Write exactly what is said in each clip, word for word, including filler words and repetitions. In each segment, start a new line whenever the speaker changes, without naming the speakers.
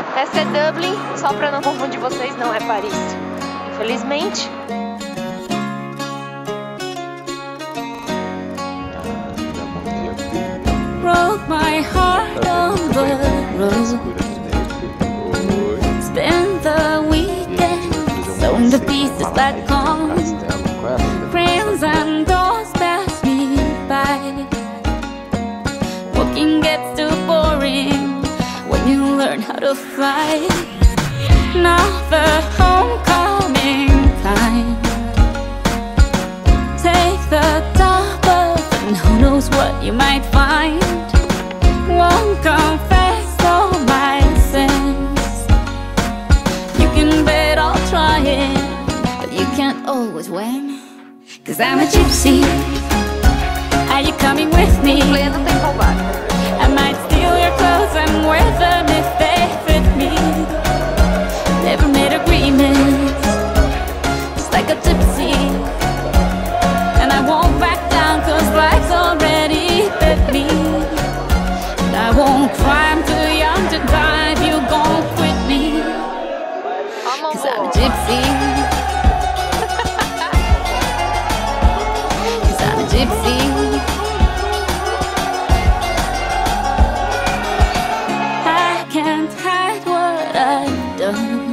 Essa é Dublin, só pra não confundir vocês, não é Paris. Infelizmente.
Broke my heart on the road. Spend the weekend sewing the pieces back home. Friends and doors pass me by. Walking gets too boring when you learn how to fly. Now the homecoming time. Take the top off and who knows what you might find. Won't confess all my sins. You can bet I'll try it, but you can't always win. Cause I'm a gypsy. Are you coming with me? I might steal your clothes and wear them if they fit me. Never made agreements, just like a gypsy. And I won't back down cause life's already bit me. And I won't cry, I'm too young to die if you gon' quit me. Cause I'm a gypsy. Cause I'm a gypsy. I can't hide what I've done.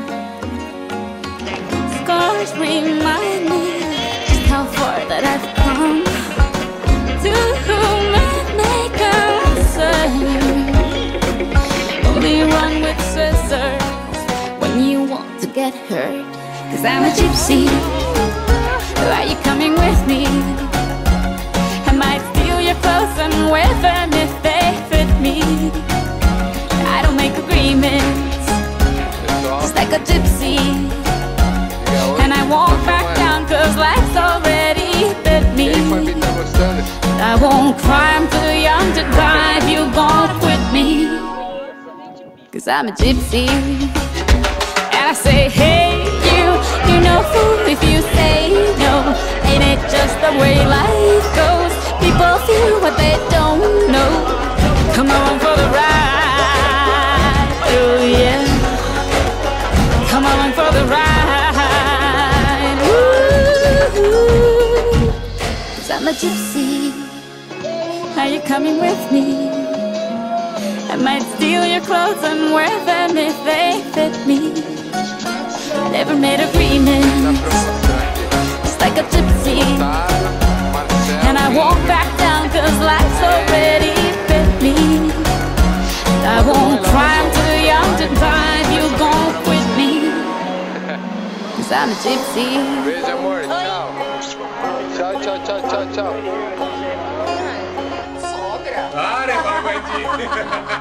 Scars remind me just how far that I've come. To whom it may concern, only run with scissors when you want to get hurt. Cause I'm a gypsy. Are you coming with me? I might steal your clothes and wear them if they fit me. I don't make agreements, just like a gypsy. And I won't back down cause life's already bit me. I won't cry, I'm too young to die if you gon' quit me. Cause I'm a gypsy. And I say, hey, you, you know fool if you say no. Ain't it just the way life goes? People feel what they don't know. Come on for the ride, oh yeah. Come on for the ride, ooh. Cause I'm a gypsy. Are you coming with me? I might steal your clothes and wear them if they fit me. Never made agreements, just like a gypsy. And I won't back down cause life's already bit me. I won't cry, I'm too young to die if you gon' quit me. Cause I'm a gypsy.
Beijo, amor, tchau. Tchau, tchau, tchau, tchau, tchau.
Sogra? Ah, né, vai, vai.